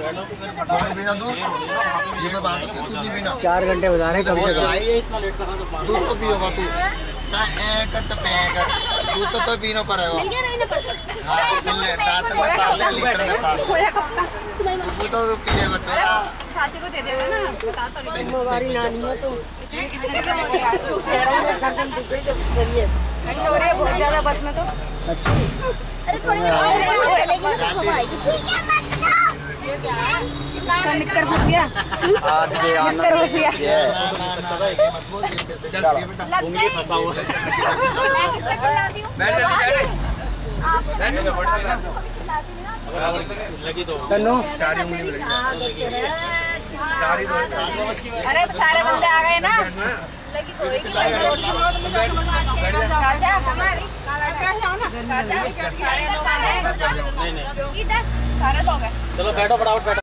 ये मैं बात होती है, भी ना 4 घंटे बता रहे कभी दूध तो पियोगा तू, चाहे कर दूध तो पीना पड़ेगा। हाँ सुन ले, दांत में पाल ले, लीटर में पाल दूध तो पिएगा छोरा। चाची को दे देना ना, बता तो नहीं। हमारी नानी है तो हो रही है बहुत ज्यादा बस में तो। अच्छा अरे थोड़ी इसका निक्कर फंस गया, निक्कर फंस गया। उंगली फंसा हुआ लगी तो तन्नू 4 उंगली में लगी, 4 ही दो। अरे सारे बंदे आ गए ना, लगी तो एक राजा हमारी सारे लोग आ गए, सारे लोग हैं। चलो बैठो फटाफट बैठो।